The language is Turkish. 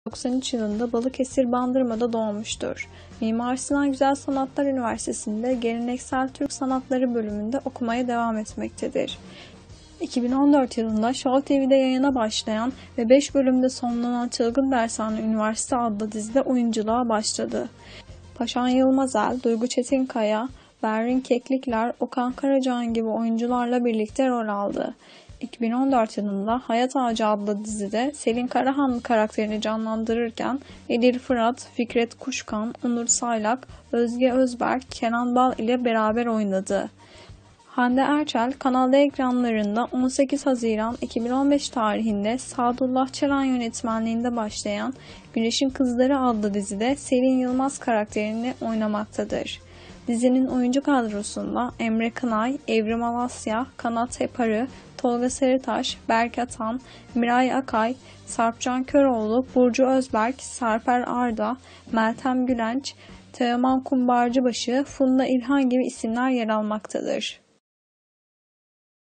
1993 yılında Balıkesir Bandırma'da doğmuştur. Mimar Sinan Güzel Sanatlar Üniversitesi'nde Geleneksel Türk Sanatları bölümünde okumaya devam etmektedir. 2014 yılında Show TV'de yayına başlayan ve 5 bölümde sonlanan Çılgın Dershane Üniversite adlı dizide oyunculuğa başladı. Paşan Yılmazel, Duygu Çetinkaya, Berrin Keklikler, Okan Karacan gibi oyuncularla birlikte rol aldı. 2014 yılında Hayat Ağacı adlı dizide Selin Karahanlı karakterini canlandırırken Edil Fırat, Fikret Kuşkan, Onur Saylak, Özge Özberk, Kenan Bal ile beraber oynadı. Hande Erçel, Kanal D ekranlarında 18 Haziran 2015 tarihinde Sadullah Çaran yönetmenliğinde başlayan Güneşin Kızları adlı dizide Selin Yılmaz karakterini oynamaktadır. Dizinin oyuncu kadrosunda Emre Kınay, Evrim Alasya, Kanat Heparı, Tolga Sarıtaş, Berk Atan, Miray Akay, Sarpcan Köroğlu, Burcu Özberk, Sarper Arda, Meltem Gülenç, Teoman Kumbarcıbaşı, Funda İlhan gibi isimler yer almaktadır.